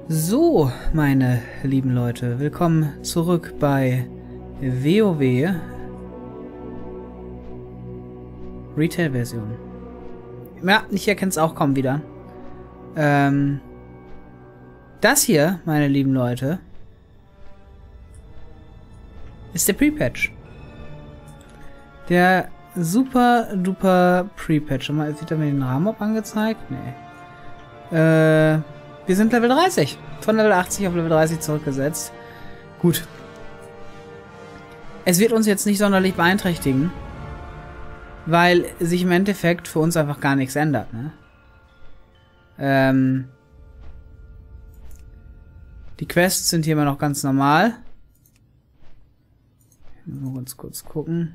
So, meine lieben Leute, willkommen zurück bei WoW Retail-Version. Ja, ich erkenne es auch kaum wieder. Das hier, meine lieben Leute, ist der Pre-Patch. Der super duper Pre-Patch. Sieht er mir den Rahmenmob angezeigt? Nee. Wir sind Level 30. Von Level 80 auf Level 30 zurückgesetzt. Gut. Es wird uns jetzt nicht sonderlich beeinträchtigen, weil sich im Endeffekt für uns einfach gar nichts ändert, ne? Die Quests sind hier immer noch ganz normal. Mal ganz kurz gucken.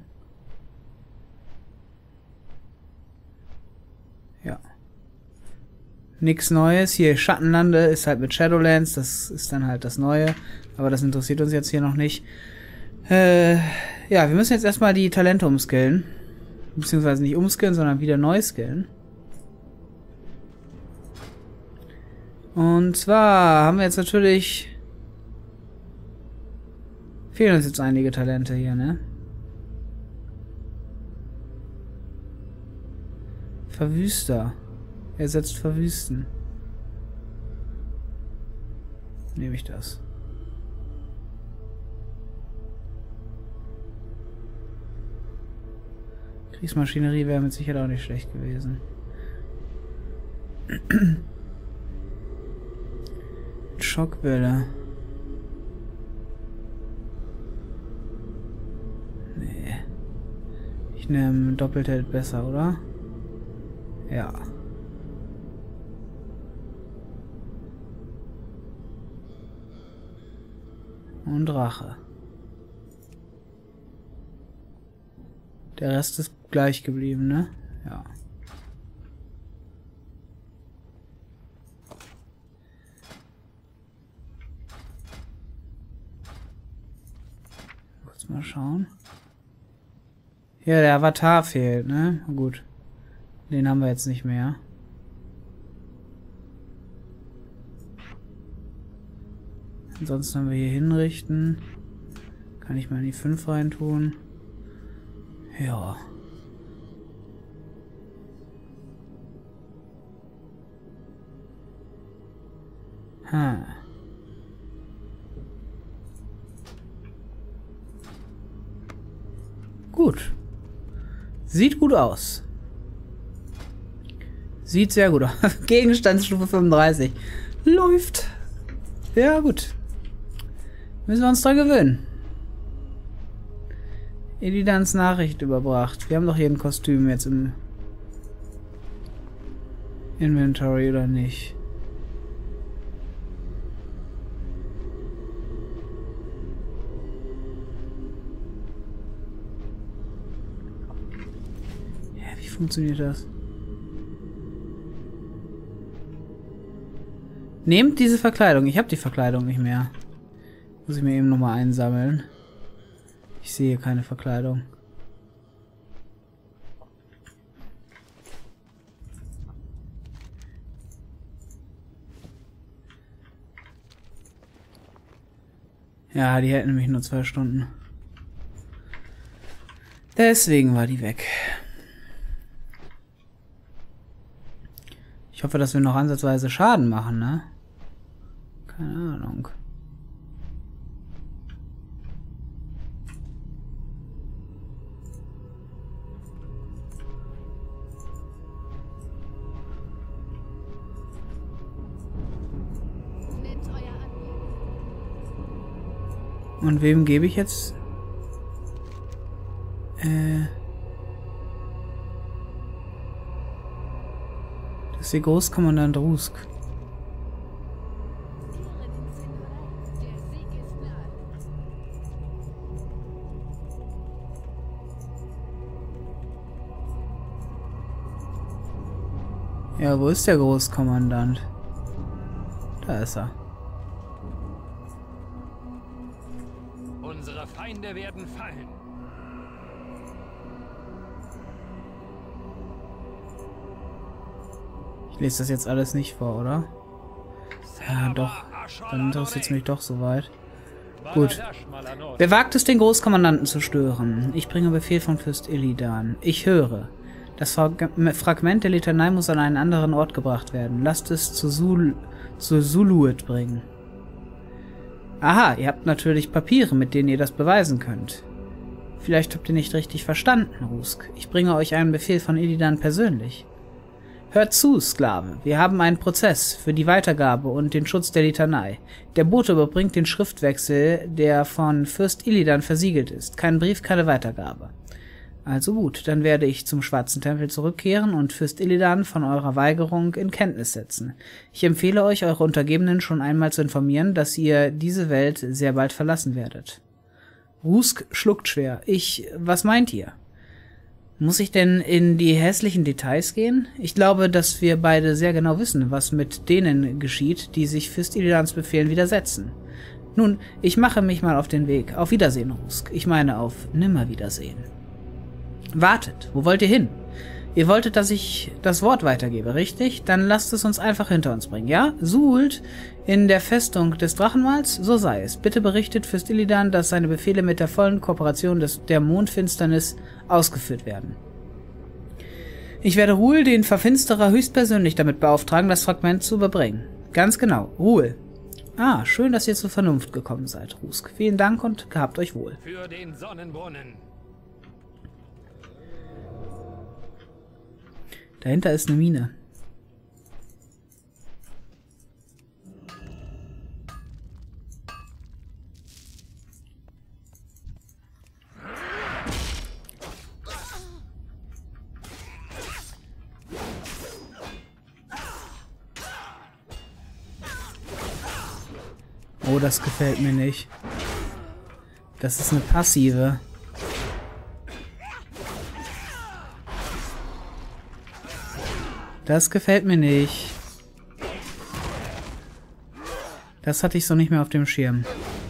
Ja. Nichts Neues. Hier Schattenlande ist halt mit Shadowlands. Das ist dann halt das Neue. Aber das interessiert uns jetzt hier noch nicht. Ja, wir müssen jetzt erstmal die Talente umskillen. Beziehungsweise nicht umskillen, sondern wieder neu skillen. Und zwar haben wir jetzt natürlich... Fehlen uns jetzt einige Talente hier, ne? Verwüster. Ersetzt Verwüsten. Nehme ich das. Kriegsmaschinerie wäre mit Sicherheit auch nicht schlecht gewesen. Schockwelle. Nee. Ich nehme Doppelheld besser, oder? Ja. Und Rache. Der Rest ist gleich geblieben, ne? Ja. Kurz mal schauen. Ja, der Avatar fehlt, ne? Gut. Den haben wir jetzt nicht mehr. Ansonsten haben wir hier hinrichten. Kann ich mal in die 5 reintun. Ja. Gut. Sieht gut aus. Sieht sehr gut aus. Gegenstandsstufe 35. Läuft. Ja, gut. Müssen wir uns dran gewöhnen. Edidans Nachricht überbracht. Wir haben doch hier ein Kostüm jetzt im Inventory, oder nicht? Ja, wie funktioniert das? Nehmt diese Verkleidung. Ich habe die Verkleidung nicht mehr. Muss ich mir eben nochmal einsammeln. Ich sehe keine Verkleidung. Ja, die hätten nämlich nur 2 Stunden. Deswegen war die weg. Ich hoffe, dass wir noch ansatzweise Schaden machen, ne? Keine Ahnung. Und wem gebe ich jetzt? Das ist der Großkommandant Rusk. Ja, wo ist der Großkommandant? Da ist er. Unsere Feinde werden fallen. Ich lese das jetzt alles nicht vor, oder? Ja, doch. Dann interessiert es mich doch soweit. Gut. Wer wagt es, den Großkommandanten zu stören? Ich bringe Befehl von Fürst Illidan. Ich höre. Das Fragment der Litanei muss an einen anderen Ort gebracht werden. Lasst es zu Zuluet bringen. Aha, ihr habt natürlich Papiere, mit denen ihr das beweisen könnt. Vielleicht habt ihr nicht richtig verstanden, Rusk. Ich bringe euch einen Befehl von Illidan persönlich. Hört zu, Sklave. Wir haben einen Prozess für die Weitergabe und den Schutz der Litanei. Der Bote überbringt den Schriftwechsel, der von Fürst Illidan versiegelt ist. Kein Brief, keine Weitergabe. Also gut, dann werde ich zum Schwarzen Tempel zurückkehren und Fürst Illidan von eurer Weigerung in Kenntnis setzen. Ich empfehle euch, eure Untergebenen schon einmal zu informieren, dass ihr diese Welt sehr bald verlassen werdet. Rusk schluckt schwer. Was meint ihr? Muss ich denn in die hässlichen Details gehen? Ich glaube, dass wir beide sehr genau wissen, was mit denen geschieht, die sich Fürst Illidans Befehlen widersetzen. Nun, ich mache mich mal auf den Weg. Auf Wiedersehen, Rusk. Ich meine auf Nimmerwiedersehen. Wartet, wo wollt ihr hin? Ihr wolltet, dass ich das Wort weitergebe, richtig? Dann lasst es uns einfach hinter uns bringen, ja? Suhult in der Festung des Drachenmals? So sei es. Bitte berichtet Fürst Illidan, dass seine Befehle mit der vollen Kooperation der Mondfinsternis ausgeführt werden. Ich werde Ruhl, den Verfinsterer, höchstpersönlich damit beauftragen, das Fragment zu überbringen. Ganz genau, Ruhl. Ah, schön, dass ihr zur Vernunft gekommen seid, Rusk. Vielen Dank und gehabt euch wohl. Für den Sonnenbrunnen. Dahinter ist eine Mine. Oh, das gefällt mir nicht. Das ist eine passive. Das gefällt mir nicht. Das hatte ich so nicht mehr auf dem Schirm.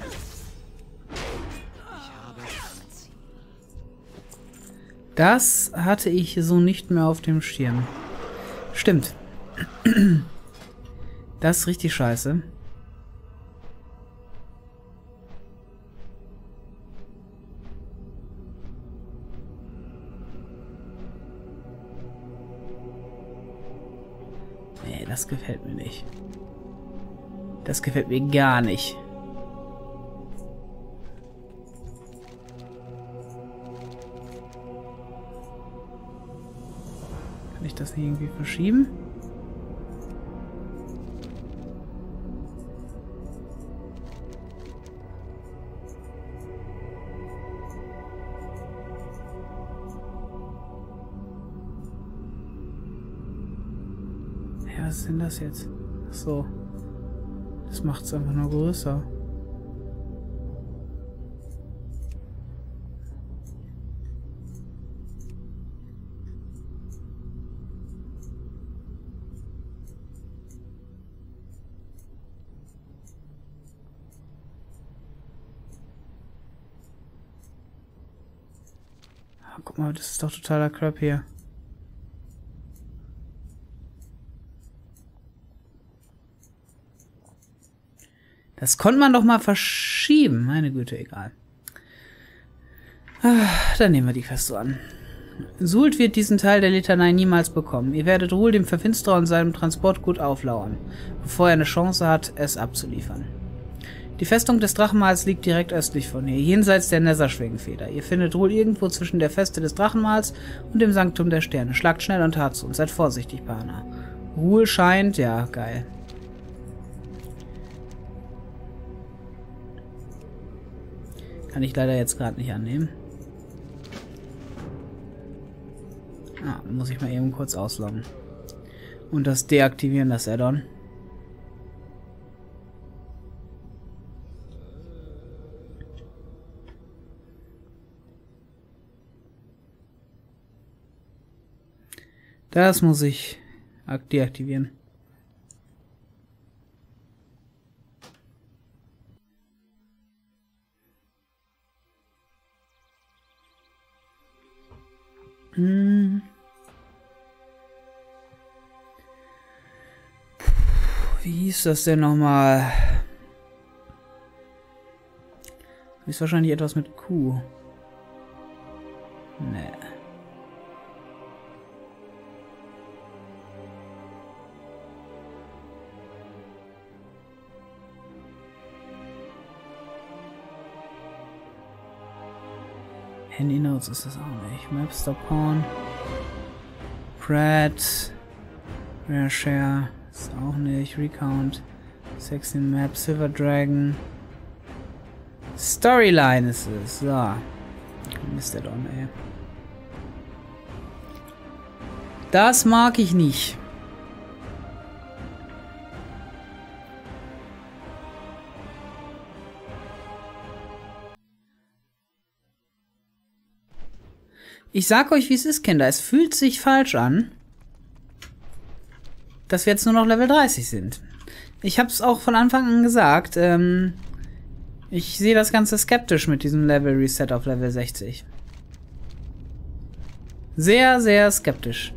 Das hatte ich so nicht mehr auf dem Schirm. Stimmt. Das ist richtig scheiße. Nee, das gefällt mir nicht. Das gefällt mir gar nicht. Kann ich das irgendwie verschieben? Was ist denn das jetzt? Ach so. Das macht es einfach nur größer. Ah, guck mal, das ist doch totaler Crap hier. Das konnte man doch mal verschieben. Meine Güte, egal. Dann nehmen wir die fest so an. Suhult wird diesen Teil der Litanei niemals bekommen. Ihr werdet Ruhl dem Verfinsterer und seinem Transportgut auflauern, bevor er eine Chance hat, es abzuliefern. Die Festung des Drachenmals liegt direkt östlich von hier, jenseits der Netherschwingenfeder. Ihr findet Ruhl irgendwo zwischen der Feste des Drachenmals und dem Sanktum der Sterne. Schlagt schnell und hart zu und seid vorsichtig, Pana. Ruhl scheint... Ja, geil. Kann ich leider jetzt gerade nicht annehmen. Ah, muss ich mal eben kurz ausloggen. Und das deaktivieren, das Add-on. Das muss ich deaktivieren. Wie hieß das denn nochmal? Ist wahrscheinlich etwas mit Q. Nee. Handy Notes ist das auch nicht. Mapster Pawn. Pratt. Rare Share ist auch nicht. Recount. 16 Map. Silver Dragon. Storyline ist es. So. Mist der Don, ey. Das mag ich nicht. Ich sag euch, wie es ist, Kinder. Es fühlt sich falsch an, dass wir jetzt nur noch Level 30 sind. Ich hab's auch von Anfang an gesagt. Ich sehe das Ganze skeptisch mit diesem Level Reset auf Level 60. Sehr, sehr skeptisch.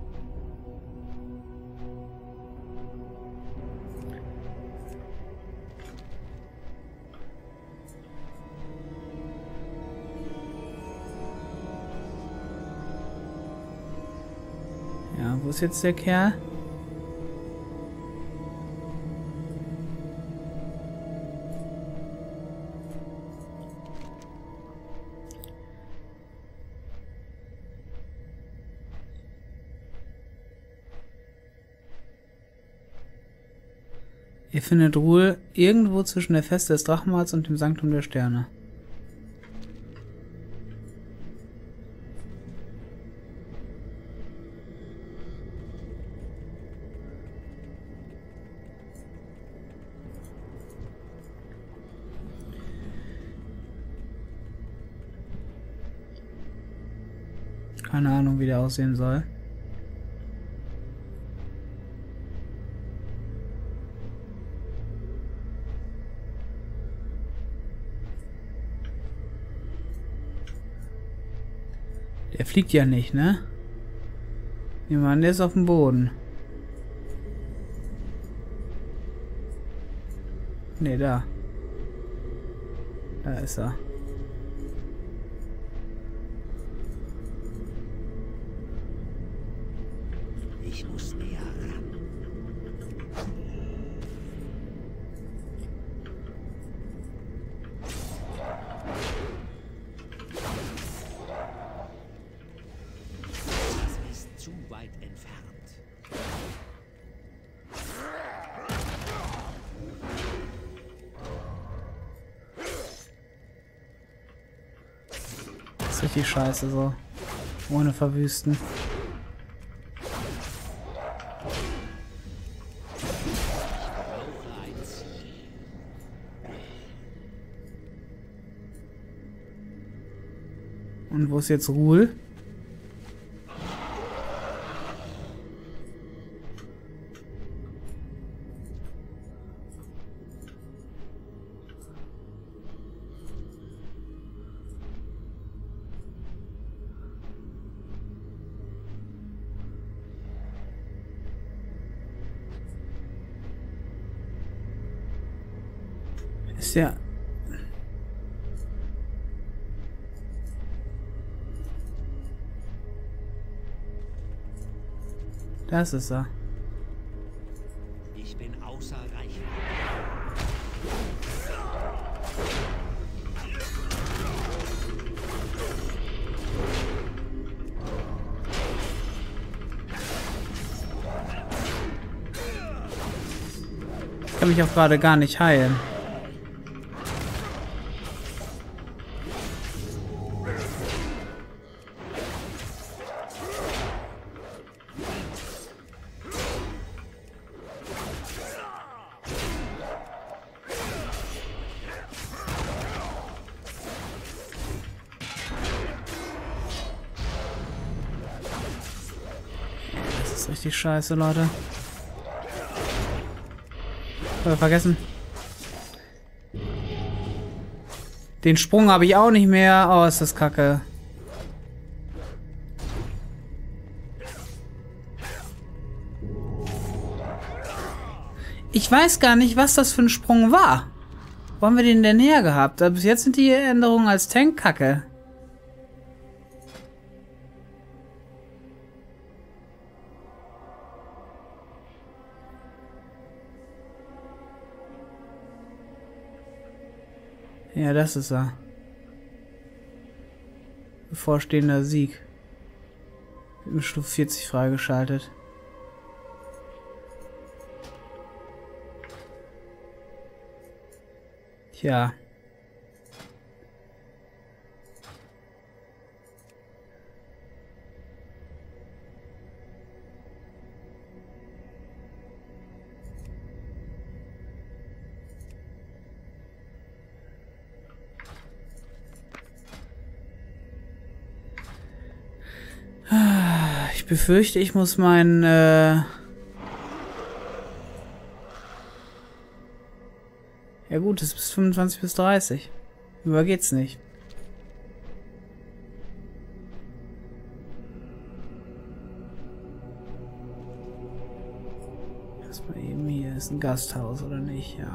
Ja, wo ist jetzt der Kerl? Ihr findet Ruhe irgendwo zwischen der Feste des Drachenmals und dem Sanktum der Sterne. Keine Ahnung, wie der aussehen soll. Der fliegt ja nicht, ne? Jemand, der ist auf dem Boden. Ne, da. Da ist er. Ich muss näher ran. Das ist zu weit entfernt. Das ist richtig scheiße so. Ohne Verwüsten. Und wo ist jetzt Ruhl? Ist ja... Das ist er. Ich bin außer Reichweite. Ich kann mich auch gerade gar nicht heilen. Das ist richtig scheiße, Leute. Vergessen. Den Sprung habe ich auch nicht mehr. Oh, ist das kacke. Ich weiß gar nicht, was das für ein Sprung war. Wo haben wir den denn her gehabt? Bis jetzt sind die Änderungen als Tank kacke. Ja, das ist er. Bevorstehender Sieg. Mit Stufe 40 freigeschaltet. Tja. Ich befürchte, ich muss meinen ja gut, es ist 25 bis 30. Über geht's nicht. Erstmal eben, hier ist ein Gasthaus, oder nicht? Ja.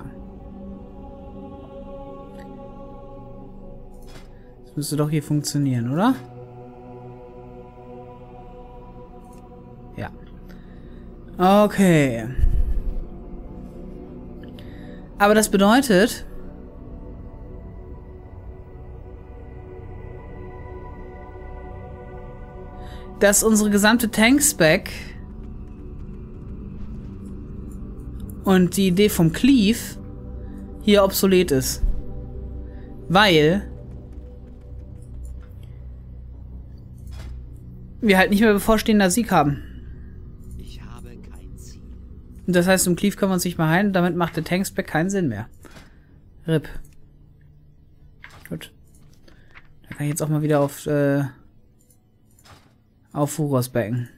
Das müsste doch hier funktionieren, oder? Ja. Okay. Aber das bedeutet, dass unsere gesamte Tank-Spec und die Idee vom Cleave hier obsolet ist. Weil wir halt nicht mehr bevorstehender Sieg haben. Und das heißt, im Cleave können wir uns nicht mehr heilen. Damit macht der Tank-Spec keinen Sinn mehr. RIP. Gut. Da kann ich jetzt auch mal wieder auf Furos backen.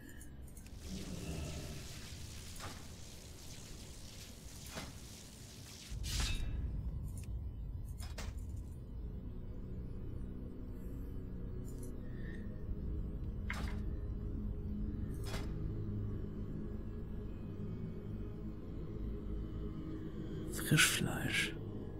Frischfleisch.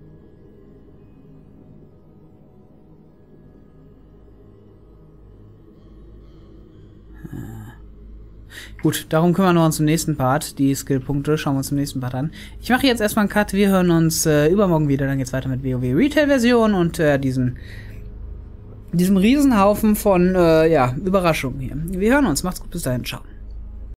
Gut, darum kümmern wir uns im nächsten Part. Die Skillpunkte schauen wir uns im nächsten Part an. Ich mache jetzt erstmal einen Cut. Wir hören uns übermorgen wieder. Dann geht's weiter mit WoW Retail-Version und diesem Riesenhaufen von ja, Überraschungen hier. Wir hören uns. Macht's gut. Bis dahin. Ciao.